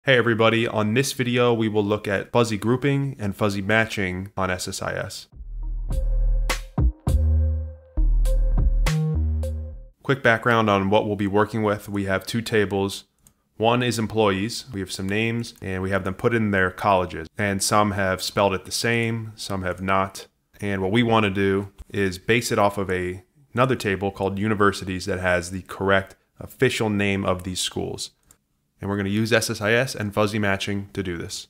Hey everybody, on this video we will look at fuzzy grouping and fuzzy matching on SSIS. Quick background on what we'll be working with. We have two tables. One is employees. We have some names and we have them put in their colleges. And some have spelled it the same, some have not. And what we want to do is base it off of another table called universities that has the correct official name of these schools. And we're going to use SSIS and fuzzy matching to do this.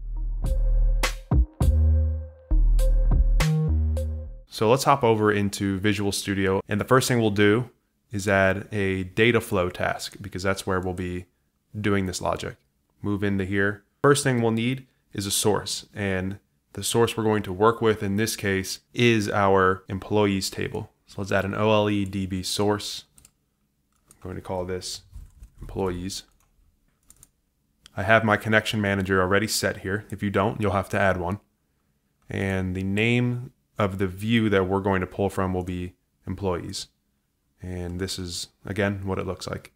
So let's hop over into Visual Studio. And the first thing we'll do is add a data flow task because that's where we'll be doing this logic. Move into here. First thing we'll need is a source. And the source we're going to work with in this case is our employees table. So let's add an OLE-DB source. I'm going to call this employees. I have my connection manager already set here. If you don't, you'll have to add one. And the name of the view that we're going to pull from will be employees. And this is, again, what it looks like.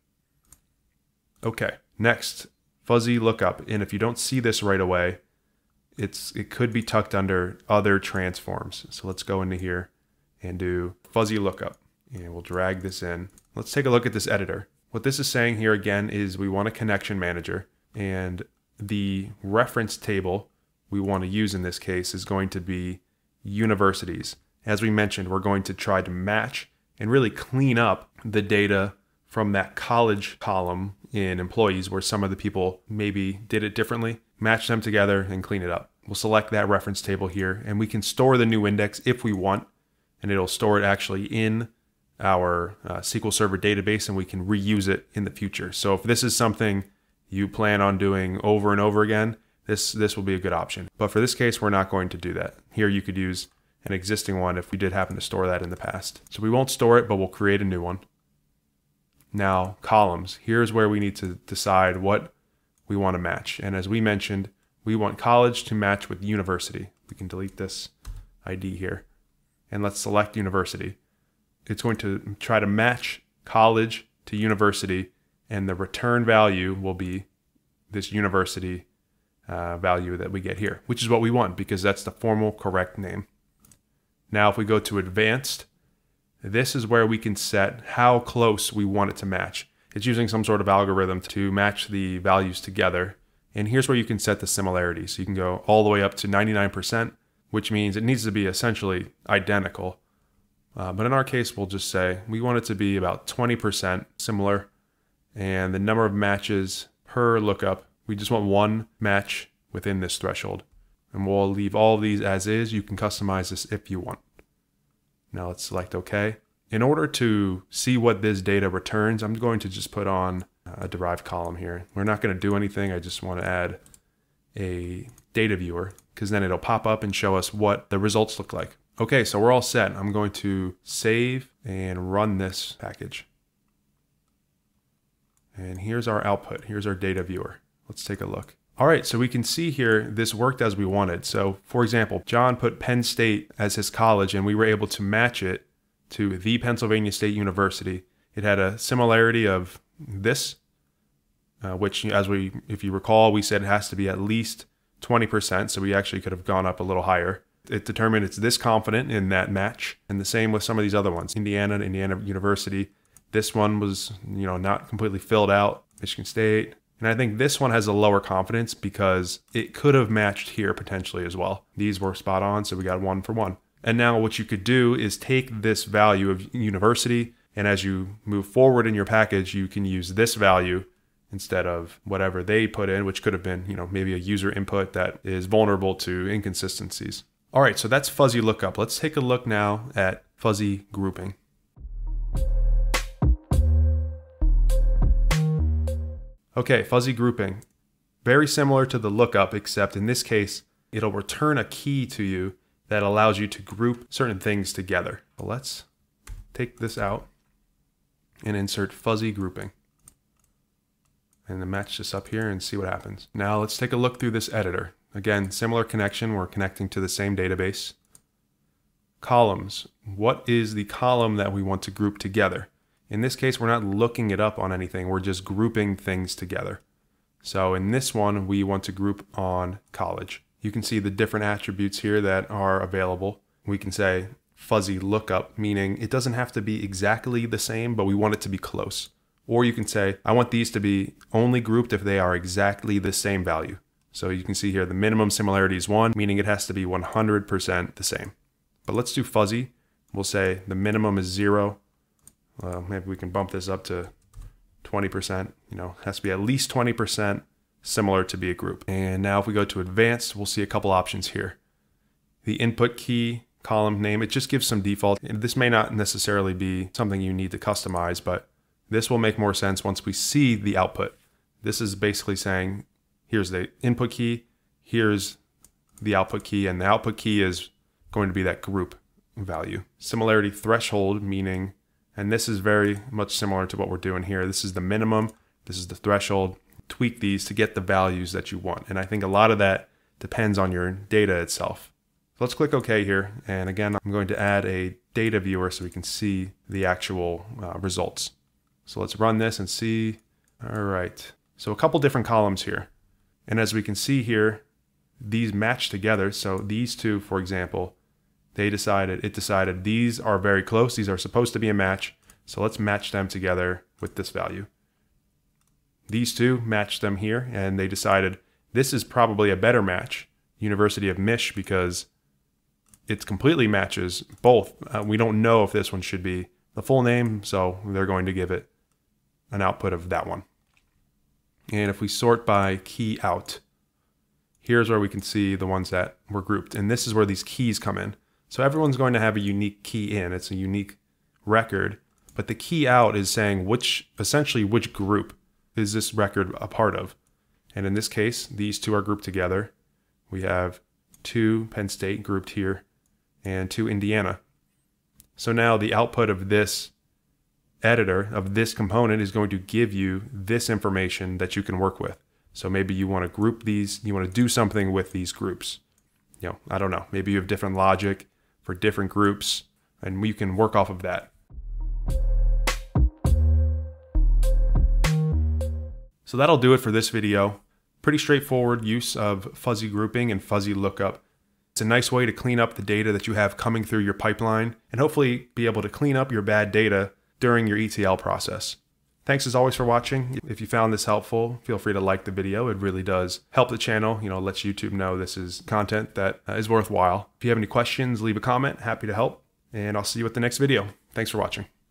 Okay, next, fuzzy lookup. And if you don't see this right away, it could be tucked under other transforms. So let's go into here and do fuzzy lookup. And we'll drag this in. Let's take a look at this editor. What this is saying here again is we want a connection manager. And the reference table we want to use in this case is going to be universities. As we mentioned, we're going to try to match and really clean up the data from that college column in employees where some of the people maybe did it differently, match them together and clean it up. We'll select that reference table here and we can store the new index if we want, and it'll store it actually in our SQL Server database and we can reuse it in the future. So if this is something you plan on doing over and over again, this will be a good option. But for this case, we're not going to do that. Here you could use an existing one if we did happen to store that in the past. So we won't store it, but we'll create a new one. Now, columns. Here's where we need to decide what we want to match. And as we mentioned, we want college to match with university. We can delete this ID here. And let's select university. It's going to try to match college to university, and the return value will be this university value that we get here, which is what we want because that's the formal correct name. Now, if we go to advanced, this is where we can set how close we want it to match. It's using some sort of algorithm to match the values together. And here's where you can set the similarity. So you can go all the way up to 99%, which means it needs to be essentially identical. But in our case, we'll just say we want it to be about 20% similar. And the number of matches per lookup, we just want one match within this threshold. And we'll leave all of these as is. You can customize this if you want. Now let's select OK. In order to see what this data returns, I'm going to just put on a derived column here. We're not going to do anything. I just want to add a data viewer because then it'll pop up and show us what the results look like. Okay, so we're all set. I'm going to save and run this package. And here's our output. Here's our data viewer. Let's take a look. All right, so we can see here this worked as we wanted. So for example, John put Penn State as his college and we were able to match it to the Pennsylvania State University. It had a similarity of this, which if you recall, we said it has to be at least 20%. So we actually could have gone up a little higher. It determined it's this confident in that match. And the same with some of these other ones. Indiana University. This one was, not completely filled out. Michigan State. And I think this one has a lower confidence because it could have matched here potentially as well. These were spot on, so we got 1 for 1. And now what you could do is take this value of university, and as you move forward in your package, you can use this value instead of whatever they put in, which could have been, maybe a user input that is vulnerable to inconsistencies. All right, so that's fuzzy lookup. Let's take a look now at fuzzy grouping. Okay, fuzzy grouping. Very similar to the lookup, except in this case, it'll return a key to you that allows you to group certain things together. So let's take this out and insert fuzzy grouping. And then match this up here and see what happens. Now let's take a look through this editor. Again, similar connection, we're connecting to the same database. Columns. What is the column that we want to group together? In this case, we're not looking it up on anything. We're just grouping things together. So in this one, we want to group on college. You can see the different attributes here that are available. We can say fuzzy lookup, meaning it doesn't have to be exactly the same, but we want it to be close. Or you can say, I want these to be only grouped if they are exactly the same value. So you can see here the minimum similarity is 1, meaning it has to be 100% the same. But let's do fuzzy. We'll say the minimum is 0. Maybe we can bump this up to 20%. It has to be at least 20% similar to be a group. And now if we go to advanced, we'll see a couple options here. The input key column name, it just gives some default. This may not necessarily be something you need to customize, but this will make more sense once we see the output. This is basically saying, here's the input key, here's the output key, and the output key is going to be that group value. Similarity threshold, meaning, and this is very much similar to what we're doing here. This is the minimum, this is the threshold. Tweak these to get the values that you want. And I think a lot of that depends on your data itself. Let's click OK here. And again, I'm going to add a data viewer so we can see the actual results. So let's run this and see. All right. So a couple different columns here. And as we can see here, these match together. So these two, for example, it decided these are very close. These are supposed to be a match. So let's match them together with this value. These two matched them here, and they decided this is probably a better match, University of Mich, because it completely matches both. We don't know if this one should be the full name, so they're going to give it an output of that one. And if we sort by key out, here's where we can see the ones that were grouped. And this is where these keys come in. So everyone's going to have a unique key in. It's a unique record. But the key out is saying essentially which group is this record a part of. And in this case, these two are grouped together. We have 2 Penn State grouped here and 2 Indiana. So now the output of this editor, of this component, is going to give you this information that you can work with. So maybe you want to group these, you want to do something with these groups. I don't know, maybe you have different logic for different groups, and we can work off of that. So that'll do it for this video. Pretty straightforward use of fuzzy grouping and fuzzy lookup. It's a nice way to clean up the data that you have coming through your pipeline and hopefully be able to clean up your bad data during your ETL process. Thanks as always for watching. If you found this helpful, feel free to like the video. It really does help the channel, lets YouTube know this is content that is worthwhile. If you have any questions, leave a comment. Happy to help. And I'll see you at the next video. Thanks for watching.